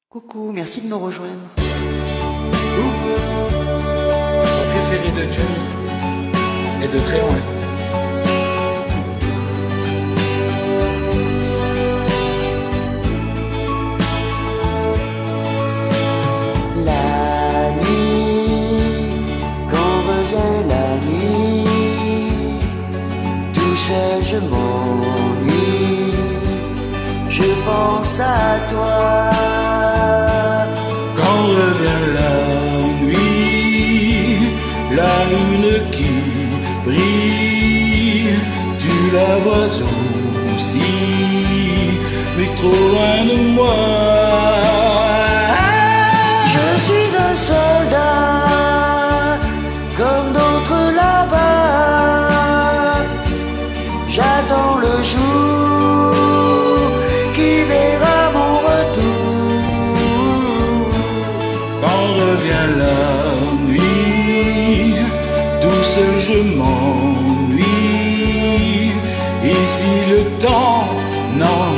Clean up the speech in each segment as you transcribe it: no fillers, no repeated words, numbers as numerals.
Coucou, merci de me rejoindre. Mon préféré de Johnny est de très loin. La nuit, quand revient la nuit, tout seul je m'ennuie, je pense à toi. Quand revient la nuit, la lune qui brille, tu la vois aussi, mais trop loin de moi. Je suis un soldat, comme d'autres là-bas. J'attends le jour qui verra mon retour. Quand revient la nuit, tout seul je m'ennuie. Ici le temps n'en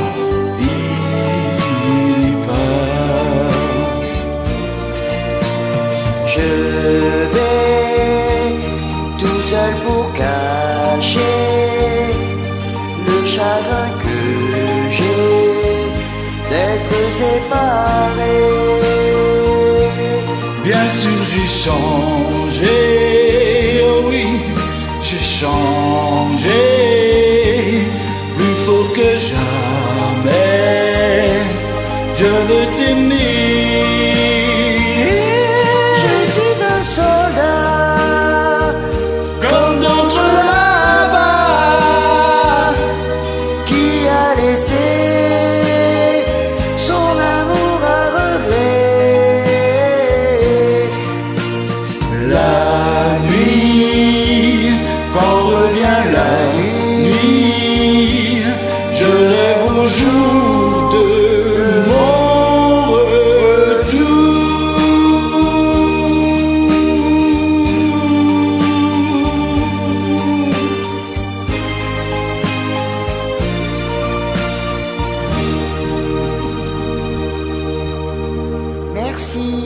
finit pas. Je vais tout seul pour cacher le chagrin que j'ai d'être séparé. Bien sûr j'ai changé, oh oui, j'ai changé, plus fort que jamais, je veux t'aimer. Je suis un soldat, Comme d'autres là-bas, qui a laissé son amour à regret. la nuit, quand revient la nuit, je rêve au jour de mon retour. Merci.